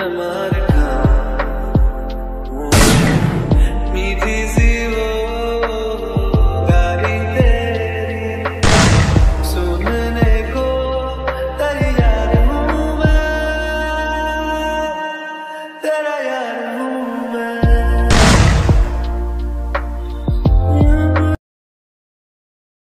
मार खाऊं। मीठी सी वो गाली तेरी सुनने को तैयार हूँ मैं, तेरा यार।